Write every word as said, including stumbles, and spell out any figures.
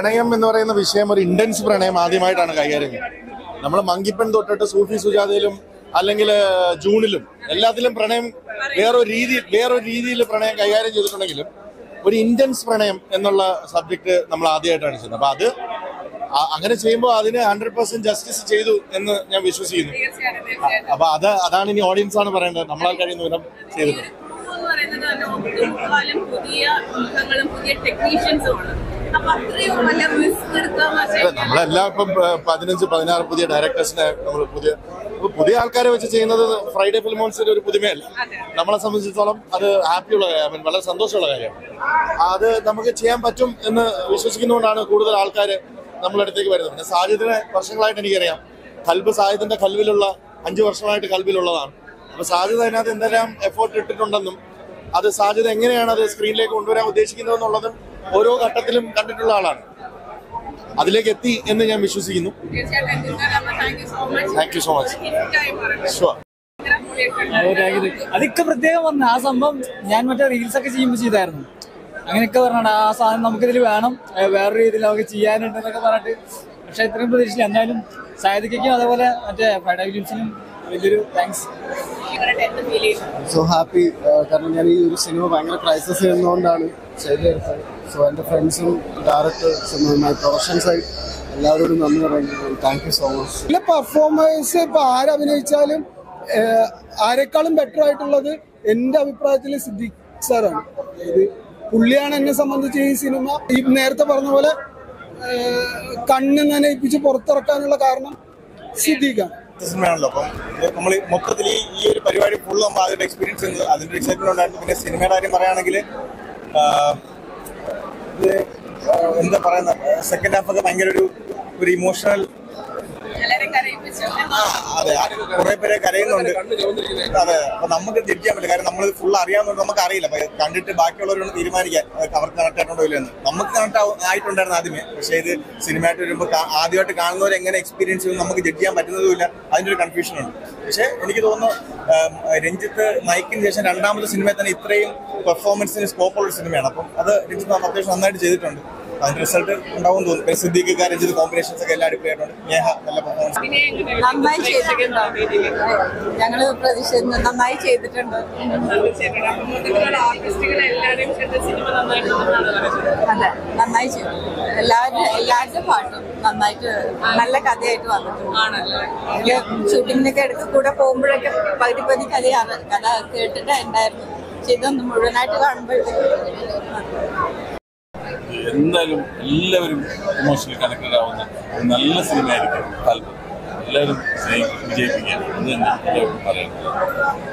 പ്രണയം എന്ന് പറയുന്ന വിഷയം ഒരു ഇന്റൻസ് പ്രണയം ആദ്യമായിട്ടാണ് കൈകാര്യം ചെയ്യുന്നത്. നമ്മൾ മങ്കിപ്പൻ തൊട്ടിട്ട് സൂഫി സുജാതയിലും അല്ലെങ്കിൽ ജൂണിലും എല്ലാത്തിലും പ്രണയം വേറൊരു രീതി വേറൊരു രീതിയിൽ പ്രണയം കൈകാര്യം ചെയ്തിട്ടുണ്ടെങ്കിലും ഒരു ഇന്റൻസ് പ്രണയം എന്നുള്ള സബ്ജക്ട് നമ്മൾ ആദ്യമായിട്ടാണ് ചെയ്യുന്നത്. അപ്പൊ അത് അങ്ങനെ ചെയ്യുമ്പോൾ അതിന് ഹൺഡ്രഡ് പെർസെന്റ് ജസ്റ്റിസ് ചെയ്തു എന്ന് ഞാൻ വിശ്വസിക്കുന്നു. അപ്പൊ അത് അതാണ് ഇനി ഓഡിയൻസ് ആണ് പറയേണ്ടത്. നമ്മളാൽ കഴിയുന്ന വിധം ചെയ്തിട്ടുണ്ട്. നമ്മളെല്ലാം ഇപ്പം പതിനഞ്ച് പതിനാറ് പുതിയ ഡയറക്ടേഴ്സിനെ നമ്മൾ പുതിയ പുതിയ ആൾക്കാരെ വെച്ച് ചെയ്യുന്നത് ഫ്രൈഡേ ഫിലിമോൺസിന്റെ ഒരു പുതുമയല്ല. നമ്മളെ സംബന്ധിച്ചിടത്തോളം അത് ഹാപ്പിയുള്ള കാര്യം, വളരെ സന്തോഷമുള്ള കാര്യമാണ്. അത് നമുക്ക് ചെയ്യാൻ പറ്റും എന്ന് വിശ്വസിക്കുന്നതുകൊണ്ടാണ് കൂടുതൽ ആൾക്കാർ നമ്മളെ അടുത്തേക്ക് വരുന്നത്. പിന്നെ സാജിദിനെ വർഷങ്ങളായിട്ട് എനിക്കറിയാം. കൽബ് സാജിദിന്റെ കൽവിലുള്ള അഞ്ചു വർഷമായിട്ട് കൽബിലുള്ളതാണ്. അപ്പൊ സാജിദ് അതിനകത്ത് എന്തെല്ലാം എഫേർട്ട് ഇട്ടിട്ടുണ്ടെന്നും അത് സാജിദ് എങ്ങനെയാണ് അത് സ്ക്രീനിലേക്ക് കൊണ്ടുവരാൻ ഉദ്ദേശിക്കുന്നതെന്നുള്ളതും ഓരോ ഘട്ടത്തിലും കണ്ടിട്ടുള്ള ആളാണ്. അതിലേക്ക് എത്തി എന്ന് ഞാൻ വിശ്വസിക്കുന്നു. Thank you so much. Sure. അതൊക്കെ പ്രത്യേകം പറഞ്ഞു. ആ സംഭവം ഞാൻ മറ്റേ റീൽസ് ഒക്കെ ചെയ്യുമ്പോൾ ചെയ്തായിരുന്നു. അങ്ങനെയൊക്കെ പറഞ്ഞാണ് ആ സാധനം നമുക്കിതിൽ വേണം, വേറൊരു രീതിയിൽ നമുക്ക് ചെയ്യാനുണ്ടെന്നൊക്കെ പറഞ്ഞിട്ട്. പക്ഷെ ഇത്രയും പ്രതീക്ഷിച്ചില്ല. എന്നാലും സാഹിത്യക്കും അതേപോലെ മറ്റേ ഫ്രൈഡേ ഫിലിംസിനും വലിയൊരു താങ്ക്സ്. So happy. കാരണം ഞാൻ ഈ ഒരു സിനിമ ഭയങ്കര ക്രൈസിസ് ചെയ്യുന്നതുകൊണ്ടാണ് ചെയ്തെടുത്തത്. സോ എൻ്റെ ഫ്രണ്ട്സും ഡയറക്ടേഴ്സും മൈ പ്രൊഫഷൻ സൈഡ് എല്ലാവരോടും നന്ദി പറയുന്നു. Thank you so much. ഇല്ല, പെർഫോമൻസ് ഇപ്പോൾ ആരഭിനയിച്ചാലും ആരെക്കാളും ബെറ്റർ ആയിട്ടുള്ളത് എൻ്റെ അഭിപ്രായത്തിൽ സിദ്ദിഖ് സാറാണ്. ഇത് പുള്ളിയാണ് എന്നെ സംബന്ധിച്ച് ഈ സിനിമ ഈ നേരത്തെ പറഞ്ഞ പോലെ കണ്ണ് നനയിപ്പിച്ച് പുറത്തിറക്കാനുള്ള കാരണം സിദ്ദിഖാണ്. സിനിമയാണല്ലോ. അപ്പം നമ്മൾ മൊത്തത്തിൽ ഈ ഒരു പരിപാടി ഫുള്ള് നമ്മൾ അതിന്റെ എക്സ്പീരിയൻസ് അതിന്റെ എക്സൈറ്റ്മെന്റ് ഉണ്ടായിരുന്നു. പിന്നെ സിനിമയുടെ കാര്യം പറയുകയാണെങ്കിൽ ഇത് എന്താ പറയുന്ന സെക്കൻഡ് ഹാഫ് ഒക്കെ ഭയങ്കര ഒരു ഒരു ഇമോഷണൽ. അതെ, കുറെ പേരെ കരയുന്നുണ്ട്. അതെ, അപ്പൊ നമുക്ക് തിരിക്കാൻ പറ്റില്ല. കാര്യം നമ്മൾ ഫുൾ അറിയാവുന്നത് നമുക്ക് അറിയില്ല. അപ്പൊ കണ്ടിട്ട് ബാക്കിയുള്ളവരോട് തീരുമാനിക്കാൻ അവർക്ക് കണക്ട് ആയിട്ടുണ്ടോ ഇല്ലെന്ന്. നമുക്ക് കണക്ട് ആയിട്ടുണ്ടായിരുന്നു ആദ്യമേ. പക്ഷേ ഇത് സിനിമയായിട്ട് വരുമ്പോൾ ആദ്യമായിട്ട് കാണുന്നവർ എങ്ങനെ എക്സ്പീരിയൻസ് ചെയ്യും നമുക്ക് ജഡ്ജ് ചെയ്യാൻ പറ്റുന്നതുമില്ല. അതിൻ്റെ ഒരു കൺഫ്യൂഷൻ ഉണ്ട്. പക്ഷേ എനിക്ക് തോന്നുന്നു രഞ്ജിത്ത് നയിക്കിന് ശേഷം രണ്ടാമത്തെ സിനിമയിൽ തന്നെ ഇത്രയും പെർഫോമൻസിന് സ്കോപ്പുള്ള ഒരു സിനിമയാണ്. അപ്പം അത് രഞ്ജിത്ത് അത്യാവശ്യം നന്നായിട്ട് ചെയ്തിട്ടുണ്ട്. അതിന്റെ റിസൾട്ട് ഉണ്ടാവും തോന്നുന്നു. സിദ്ദീഖ് രഞ്ജിത്ത് കോമ്പിനേഷൻസ് ഒക്കെ എല്ലാം അടിപൊളിയായിട്ടുണ്ട്. നേഹ നല്ല പെർഫോമൻസ് നന്നായി ചെയ്തിട്ടുണ്ട്. ഞങ്ങള് പ്രതീക്ഷിക്കുന്നു നന്നായി ചെയ്തിട്ടുണ്ട്. അതെ, നന്നായി ചെയ്തു. എല്ലാവരും എല്ലാവരുടെ പാട്ടും നന്നായിട്ട് നല്ല കഥയായിട്ട് വന്നിട്ടുണ്ട്. ഷൂട്ടിങ്ങിനൊക്കെ ഇടയ്ക്ക് കൂടെ പോകുമ്പോഴൊക്കെ പകുതി പകുതി കഥ കഥ കേട്ടിട്ട് ഉണ്ടായിരുന്നു. പക്ഷെ ഇതൊന്ന് മുഴുവനായിട്ട് കാണുമ്പോഴത്തേക്ക് എന്തായാലും എല്ലാവരും ഇമോഷണലി കണക്റ്റഡ് ആവുന്ന ഒരു നല്ല സിനിമയായിരിക്കും കൽബ്. എല്ലാവരും വിജയിപ്പിക്കുക എന്ന് തന്നെ എല്ലാവരും പറയുന്നത്.